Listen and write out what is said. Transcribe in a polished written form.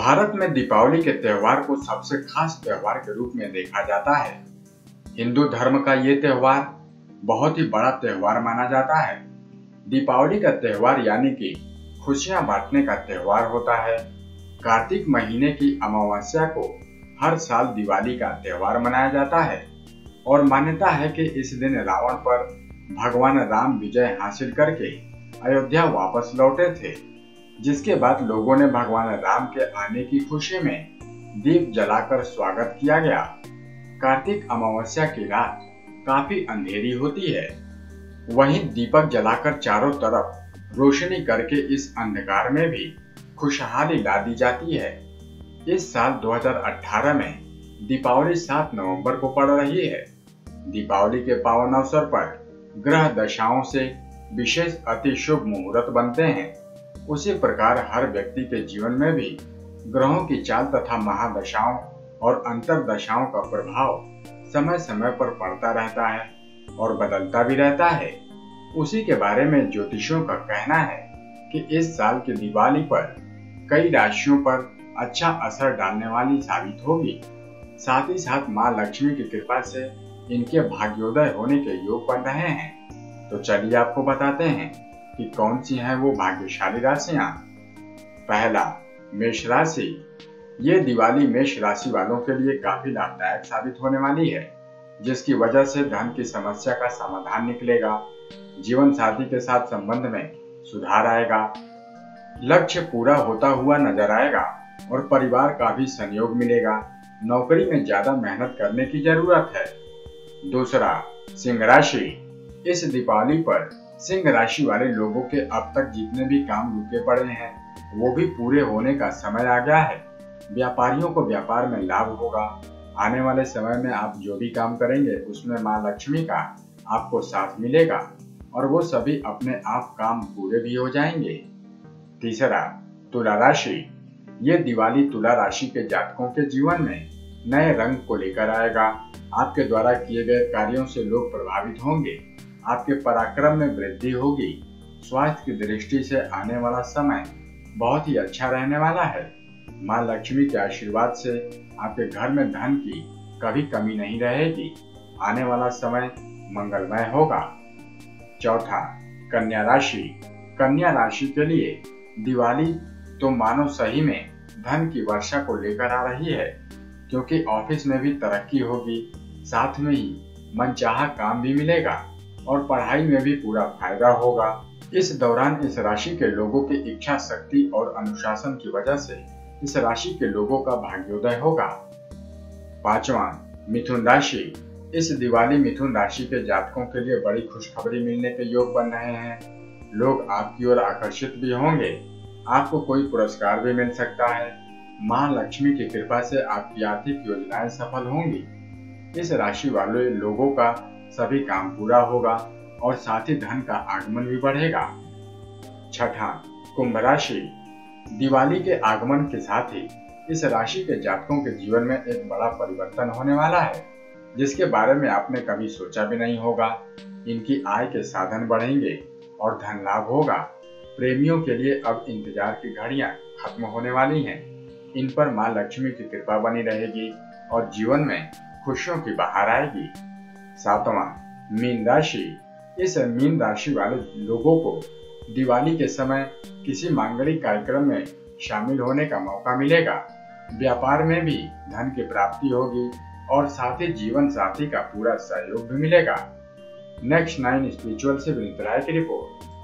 भारत में दीपावली के त्योहार को सबसे खास त्योहार के रूप में देखा जाता है। हिंदू धर्म का ये त्योहार बहुत ही बड़ा त्योहार माना जाता है। दीपावली का त्योहार यानी कि खुशियां बांटने का त्योहार होता है। कार्तिक महीने की अमावस्या को हर साल दिवाली का त्योहार मनाया जाता है और मान्यता है कि इस दिन रावण पर भगवान राम विजय हासिल करके अयोध्या वापस लौटे थे, जिसके बाद लोगों ने भगवान राम के आने की खुशी में दीप जलाकर स्वागत किया गया। कार्तिक अमावस्या की रात काफी अंधेरी होती है, वहीं दीपक जलाकर चारों तरफ रोशनी करके इस अंधकार में भी खुशहाली ला दी जाती है। इस साल 2018 में दीपावली 7 नवंबर को पड़ रही है। दीपावली के पावन अवसर पर ग्रह दशाओं से विशेष अति शुभ मुहूर्त बनते हैं। उसी प्रकार हर व्यक्ति के जीवन में भी ग्रहों की चाल तथा महादशाओं और अंतरदशाओं का प्रभाव समय समय पर पड़ता रहता है और बदलता भी रहता है। उसी के बारे में ज्योतिषियों का कहना है कि इस साल की दिवाली पर कई राशियों पर अच्छा असर डालने वाली साबित होगी। साथ ही साथ मां लक्ष्मी की कृपा से इनके भाग्योदय होने के योग बन रहे हैं। तो चलिए आपको बताते हैं कि कौन सी हैं वो भाग्यशाली राशियां। पहला, मेष राशि। ये दिवाली मेष राशि वालों के लिए काफी लाभदायक साबित होने वाली है, जिसकी वजह से धन की समस्या का समाधान निकलेगा। जीवन साथी के साथ संबंध में सुधार आएगा, लक्ष्य पूरा होता हुआ नजर आएगा और परिवार का भी सहयोग मिलेगा। नौकरी में ज्यादा मेहनत करने की जरूरत है। दूसरा, सिंह राशि। इस दीपावली पर सिंह राशि वाले लोगों के अब तक जितने भी काम रुके पड़े हैं वो भी पूरे होने का समय आ गया है। व्यापारियों को व्यापार में लाभ होगा। आने वाले समय में आप जो भी काम करेंगे उसमें मां लक्ष्मी का आपको साथ मिलेगा और वो सभी अपने आप काम पूरे भी हो जाएंगे। तीसरा, तुला राशि। ये दिवाली तुला राशि के जातकों के जीवन में नए रंग को लेकर आएगा। आपके द्वारा किए गए कार्यों से लोग प्रभावित होंगे। आपके पराक्रम में वृद्धि होगी। स्वास्थ्य की दृष्टि से आने वाला समय बहुत ही अच्छा रहने वाला है। मां लक्ष्मी के आशीर्वाद से आपके घर में धन की कभी कमी नहीं रहेगी। आने वाला समय मंगलमय होगा। चौथा, कन्या राशि। कन्या राशि के लिए दिवाली तो मानो सही में धन की वर्षा को लेकर आ रही है, क्योंकि ऑफिस में भी तरक्की होगी, साथ में ही मनचाहा काम भी मिलेगा और पढ़ाई में भी पूरा फायदा होगा। इस दौरान इस राशि के लोगों की इच्छा शक्ति और अनुशासन की वजह से इस राशि के लोगों का भाग्योदय होगा। पांचवा, मिथुन राशि। इस दिवाली मिथुन राशि के जातकों के लिए बड़ी खुशखबरी मिलने के योग बन रहे हैं। लोग आपकी ओर आकर्षित भी होंगे। आपको कोई पुरस्कार भी मिल सकता है। मां लक्ष्मी की कृपा से आपकी आर्थिक योजनाएं सफल होंगी। इस राशि वाले लोगों का सभी काम पूरा होगा और साथ ही धन का आगमन भी बढ़ेगा। छठा, कुंभ राशि। दिवाली के आगमन के साथ ही इस राशि के जातकों के जीवन में एक बड़ा परिवर्तन होने वाला है, जिसके बारे में आपने कभी सोचा भी नहीं होगा। इनकी आय के साधन बढ़ेंगे और धन लाभ होगा। प्रेमियों के लिए अब इंतजार की घड़ियां खत्म होने वाली हैं। इन पर मां लक्ष्मी की कृपा बनी रहेगी और जीवन में खुशियों की बहार आएगी। सातवां, मीन राशि। इस मीन राशि वाले लोगों को दिवाली के समय किसी मांगलिक कार्यक्रम में शामिल होने का मौका मिलेगा। व्यापार में भी धन की प्राप्ति होगी और साथ ही जीवन साथी का पूरा सहयोग भी मिलेगा। नेक्स्ट 9 स्पिरिचुअल से विनीत राय की रिपोर्ट।